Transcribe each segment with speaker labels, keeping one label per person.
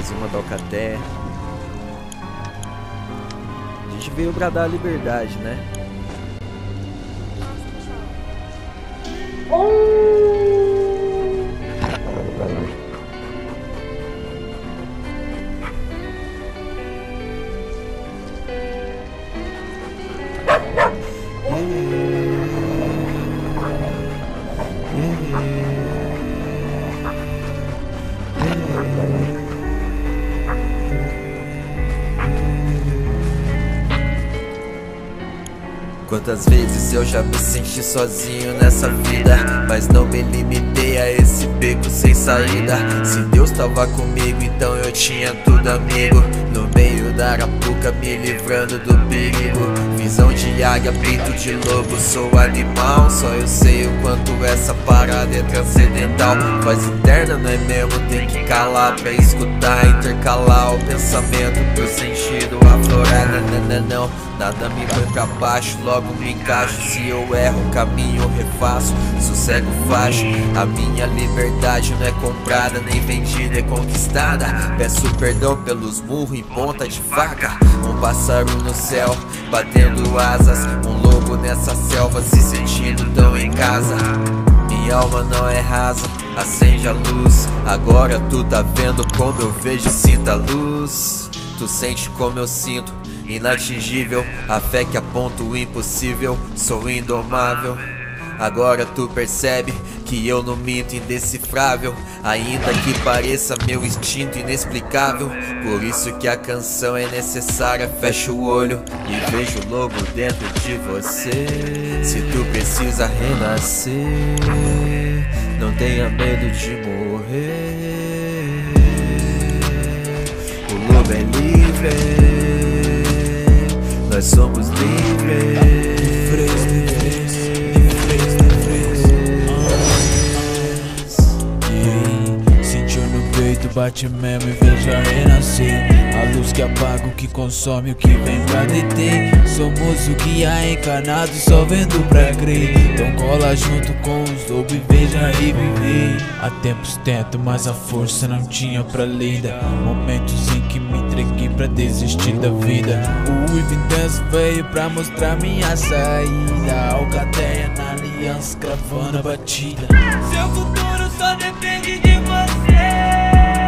Speaker 1: mais uma da Alcaté. A gente veio bradar a liberdade, né? Quantas vezes eu já me senti sozinho nessa vida, mas não me limitei a esse beco sem saída. Se Deus tava comigo, então eu tinha tudo, amigo. No meio da arapuca, me livrando do perigo. Visão de águia, peito de lobo, sou animal. Só eu sei o quanto essa parada é transcendental. Voz interna, não é mesmo? Tem que calar pra escutar, intercalar o pensamento pro sentido aflorar. Não, nada me põe pra baixo, logo me encaixo. Se eu erro, caminho eu refaço, sossego faixa. A minha liberdade não é comprada, nem vendida, é conquistada. Peço perdão pelos murros em ponta de faca. Um pássaro no céu, batendo asas. Um lobo nessa selva, se sentindo tão em casa. Minha alma não é rasa, acende a luz. Agora tu tá vendo como eu vejo e sinto a luz. Tu sente como eu sinto, inatingível. A fé que aponta o impossível, sou indomável. Agora tu percebe que eu não minto, indecifrável. Ainda que pareça meu instinto inexplicável. Por isso que a canção é necessária. Fecha o olho e vejo o lobo dentro de você. Se tu precisa renascer, não tenha medo de morrer. O lobo é livre, nós somos livres.
Speaker 2: Bate mesmo e veja renascer. A luz que apaga o que consome, o que vem pra deter. Somos o guia encarnado, só vendo pra crer. Então cola junto com os lobos e veja reviver. Há tempos tento, mas a força não tinha pra lida. Momentos em que me entreguei pra desistir da vida. O Uivo intenso veio pra mostrar minha saída. Alcateia na aliança, cravando a batida. Seu futuro só depende de você.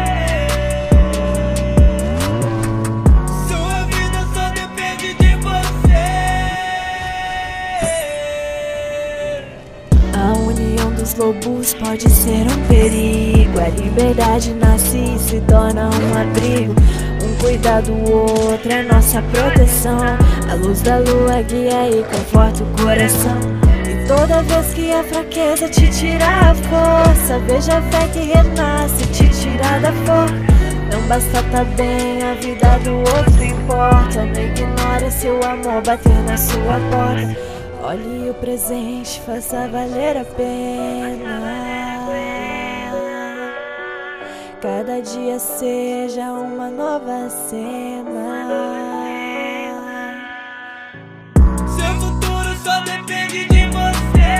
Speaker 3: Os lobos pode ser um perigo. A liberdade nasce e se torna um abrigo. Um cuida do outro é nossa proteção. A luz da lua guia e conforta o coração. E toda vez que a fraqueza te tira a força, veja a fé que renasce, te tira da força. Não basta tá bem, a vida do outro importa. Não ignore se o amor bater na sua porta. Olhe o presente, faça valer a pena. Cada dia seja uma nova cena. Seu futuro só depende de você.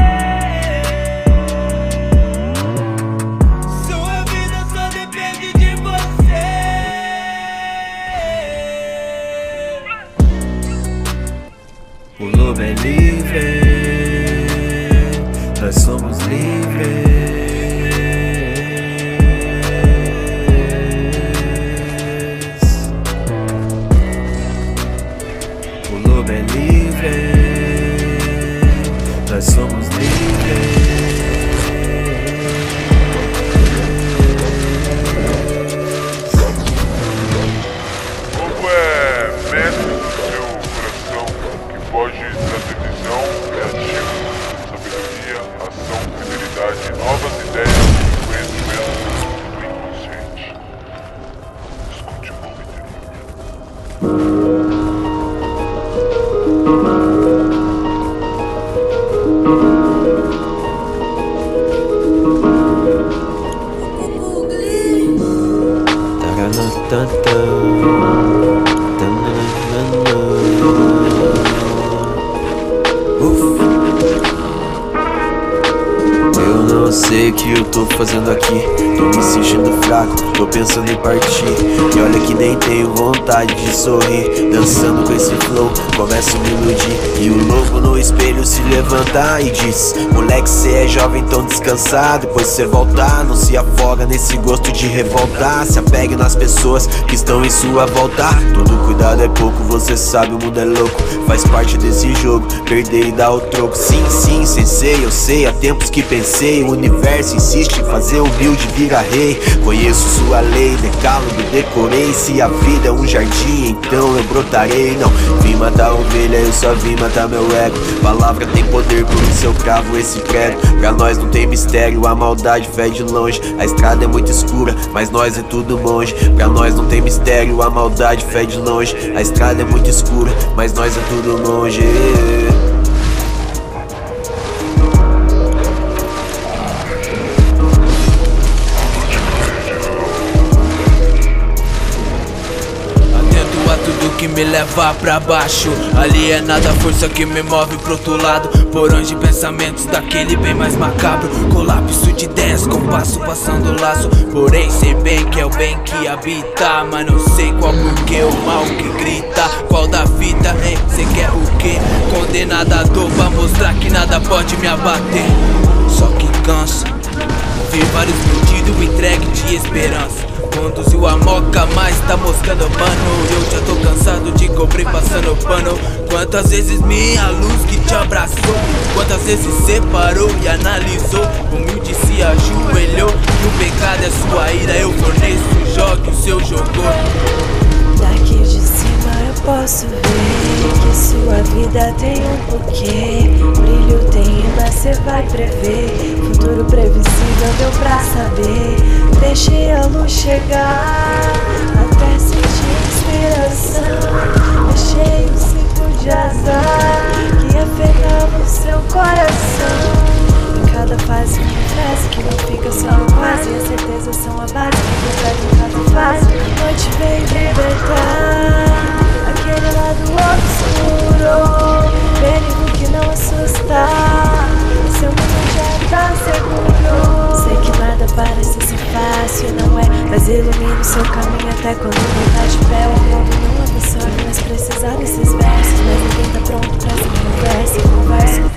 Speaker 3: Sua vida só depende de você.
Speaker 1: O lobo é livre, nós somos livres. O lobo é livre, nós somos livres.
Speaker 4: Lobo é mestre do seu coração, que pode trazer visão, criativo, sabedoria, ação, fidelidade, novas ideias e conhecimento do inconsciente. Escute o nome dele.
Speaker 1: sei o que eu tô fazendo aqui. Tô me sentindo fraco, tô pensando em partir. E olha que nem tenho vontade de sorrir. Dançando com esse flow, começo a me iludir. E o lobo no espelho se levanta e diz: moleque, cê é jovem, tão descansado. Depois cê voltar, não se afoga nesse gosto de revoltar. Se apegue nas pessoas que estão em sua volta. Todo cuidado é pouco, você sabe, o mundo é louco. Faz parte desse jogo, perder e dar o troco. Sim, sim, sensei, eu sei, há tempos que pensei. O universo insiste em fazer o humilde virar rei. Conheço sua lei, decálogo, decorei. Se a vida é um jardim, então eu brotarei. Não vim matar a ovelha, eu só vim matar meu ego. Palavra tem poder, por isso eu cravo esse prego. Pra nós não tem mistério, a maldade fede longe. A estrada é muito escura, mas nós é tudo monge. Pra nós não tem mistério, a maldade fede longe. A estrada é muito escura, mas nós é tudo longe.
Speaker 2: Tudo que me leva pra baixo, alienada a força que me move pro outro lado. Porões de pensamentos daquele bem mais macabro. Colapso de ideias, compasso passando laço. Porém sei bem que é o bem que habita, mas não sei qual porquê, o mal que grita. Qual da fita, hein? Cê quer o quê? Condenada à dor pra mostrar que nada pode me abater. Só que cansa, vi vários perdidos entregue de esperança. Conduziu a moca, mas tá moscando mano. Eu já tô cansado de cobrir passando pano. Quantas vezes minha luz que te abraçou, quantas vezes separou e analisou. Humilde se ajoelhou, e o pecado é sua ira. Eu forneço, jogue o seu jogo.
Speaker 3: Daqui de cima eu posso ver que sua vida tem um porquê. Brilho tem, mas cê vai prever. Futuro previsível deu pra saber. Deixei a luz chegar até sentir inspiração. Deixei um ciclo de azar que afetava o seu coração. Em cada fase uma frase que não fica só no quase. E a certeza são a base que completa em cada fase. A noite veio libertar aquele lado obscuro, perigo que não assusta. Seu mundo já tá seguro. Sei que nada parece ser fácil, não é? Mas ilumina o seu caminho até quando não tá de pé. O mundo não absorve, mas precisar desses versos. Mas ninguém tá pronto pra essa conversa.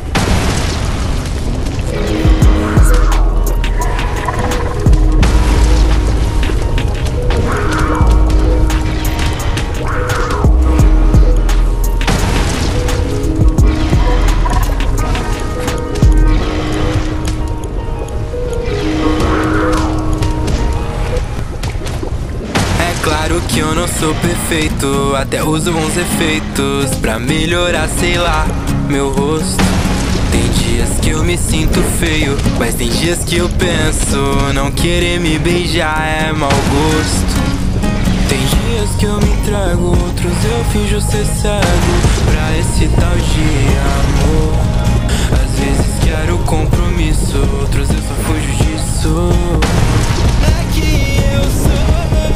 Speaker 5: Claro que eu não sou perfeito, até uso bons efeitos pra melhorar, sei lá, meu rosto. Tem dias que eu me sinto feio, mas tem dias que eu penso não querer me beijar é mau gosto. Tem dias que eu me entrego, outros eu finjo ser cego pra esse tal de amor. Às vezes quero compromisso, outros eu só fujo disso. É que eu sou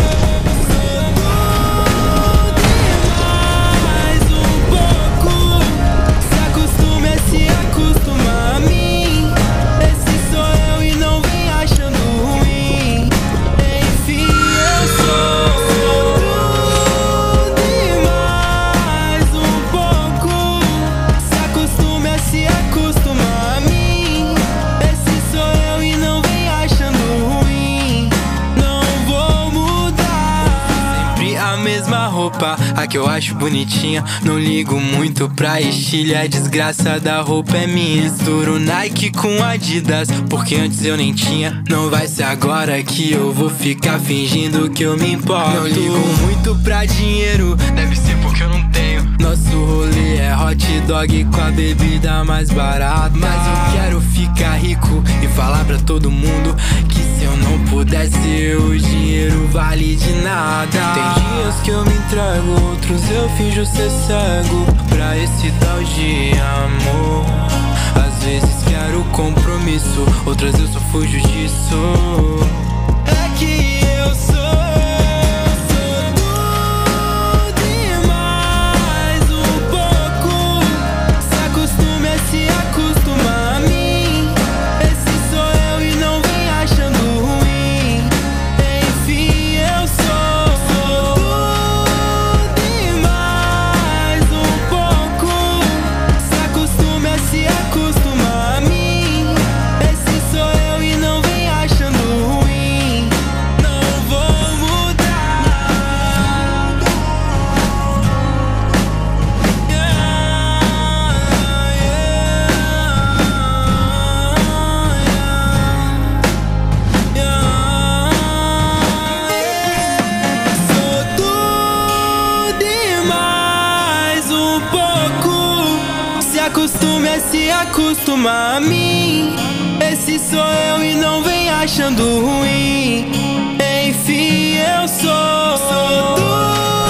Speaker 5: a que eu acho bonitinha. Não ligo muito pra estilo, a desgraça da roupa é minha. Misturo Nike com Adidas, porque antes eu nem tinha. Não vai ser agora que eu vou ficar fingindo que eu me importo. Não ligo muito pra dinheiro, deve ser porque eu não tenho. Nosso rolê é hot dog com a bebida mais barata. Mas eu quero ficar rico e falar pra todo mundo que se eu não pudesse, o dinheiro vale de nada. Tem dias que eu me entrego, outros eu finjo ser cego pra esse tal de amor. Às vezes quero compromisso, outras eu só fujo disso. É que eu sou se acostume a se acostumar a mim. Esse sou eu e não acostuma a mim. Esse sou eu e não vem achando ruim. Enfim, eu sou